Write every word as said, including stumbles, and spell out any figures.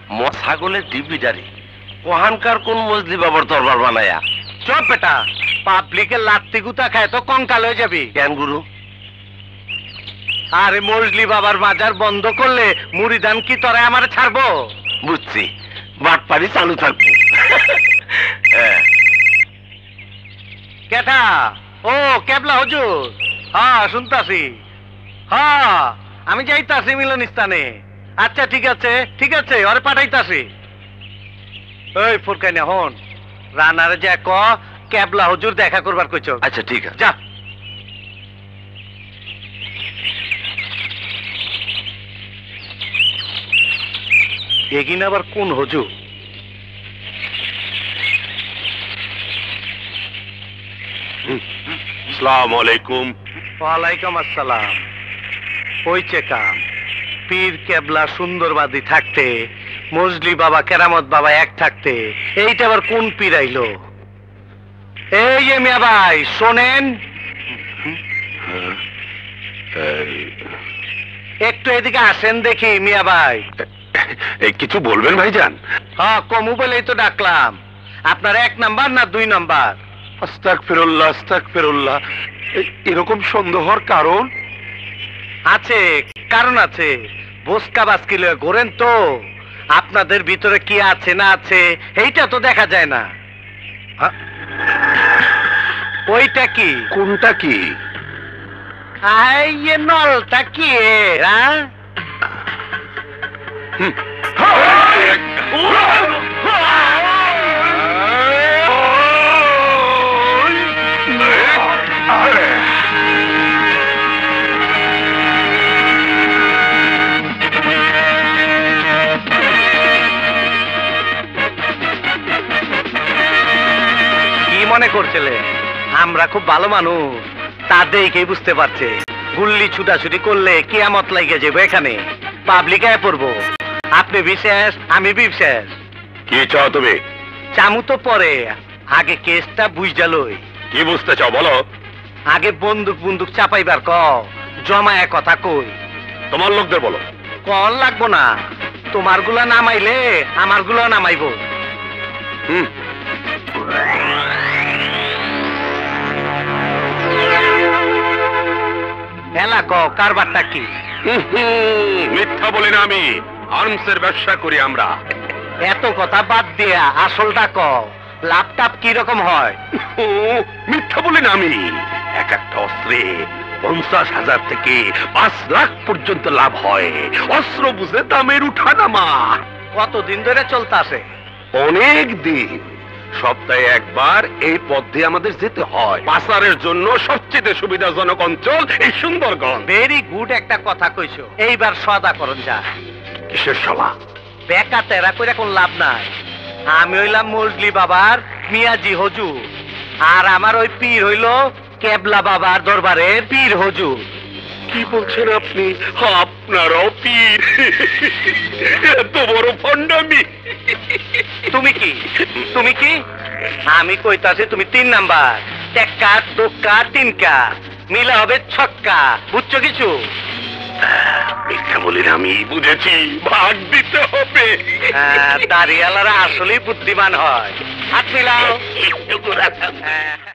ছাগলের ডিবিডারি কোহানকার কোন মজলি বাবার দরবার বানায়া। চপ বেটা, পাবলিকের লাত্তি গুতা খায় তো কঙ্কাল হয়ে যাবি। কেন গুরু? আরে মজলি বাবার মাজার বন্ধ করলে মুড়িদান কি তোরা আমারে ছাড়বো? বুঝছি, বাটপাড়ি চালু থাকবো। কেটা? ও কেবলা হুজুর, হ্যাঁ শুনতাছি। হ্যাঁ আমি যাইতাছি মিলন স্থানে। আচ্ছা ঠিক আছে ঠিক আছে, ওরে পাঠাইতাছি। ওই ফুরকাইনা হন, রানারে যা ক কেবলা হুজুর দেখা করবার কইছ। আচ্ছা ঠিক আছে, যা। এগিন আবার কোন হুজুর? আসসালামু আলাইকুম। ওয়ালাইকুম আসসালাম। হইছে কাম। পীর কেবলা সুন্দরবাদী থাকতে, মজলি বাবা কেরামত বাবা এক থাকতে, এইটা আবার কোন পীর আইলো? এই যে মিয়া ভাই শোনেন, একটু এদিকে আসেন দেখি। মিয়া ভাই কিছু বলবেন ভাইজান? হ্যাঁ কমু বলেই তো ডাকলাম। আপনার এক নাম্বার না দুই নাম্বার? আস্তাগফিরুল্লাহ আস্তাগফিরুল্লাহ। এরকম সন্দেহ হওয়ার কারণ আছে, কারণ আছে। বসকা বাসকি লয়ে ঘোরেন তো, আপনাদের ভিতরে কি আছে না আছে এইটা তো দেখা যায় না। ওইটা কি? কোনটা কি? আই এ নলটা কি? হ্যাঁ মনে করছিলে আমরা খুব ভালো মানুষ, তা দেখেই বুঝতে পারছে গুল্লি ছুটাছুটি করলে কিয়ামত লাগে যাবো। এখানে পাবলিক আয় পড়বো। আপনি বিশেষ, আমি বিশেষ। কি চাও তুমি? চামু তো পরে, আগে কেসটা বুঝা লই। কি বুঝতে চাও বলো? আগে বন্দুক বন্দুক চাপাইবার ক, জমায় কথা কই। তোমার লোকদের বলো। কল লাগবো না, তোমার গুলা নামাইলে আমার গুলা নামাইব। হুম এলা ক কারবারটা কি? মিথ্যা বলি না আমি, আর্মসের ব্যবসা করি আমরা। এত কথা বাদ দিয়া আসলটা ক, লাভটাপ কি রকম হয়? মিথ্যা বলি না আমি, এক একটা অস্ত্রে পঞ্চাশ হাজার থেকে পাঁচ লাখ পর্যন্ত লাভ হয়। অস্ত্র বুঝে দামের উঠানামা। কতদিন ধরে চলতেছে? অনেক দিন। সপ্তাহে একবার এই পথ দিয়ে আমাদের যেতে হয়। পাচারের জন্য সবচেয়ে সুবিধাজনক অঞ্চল এই সুন্দরগঞ্জ। ভেরি গুড একটা কথা কইছো। এইবার সদা করন যা। কিসের সভা? বেকা তেরা কইরা কোন লাভ নাই। আমি হইলাম মজলি বাবার মিয়াজি হুজুর, আর আমার ওই পীর হইল কেবলা বাবার দরবারের পীর হুজুর। কি বলছেন আপনি? আপনারও পীর? এত বড় ফন্ডামি! তুমি কি তুমি কি আমি কইতাছি তুমি তিন নাম্বার। টেক্কা দোক্কা তিনকা মিলা হবে ছক্কা। বুঝছো কিছু? মিথ্যা বলি না আমি, বুঝেছি। ভাগ দিতে হবে। দাঁড়িয়ালারা আসলেই বুদ্ধিমান হয়। হাত মিলাও।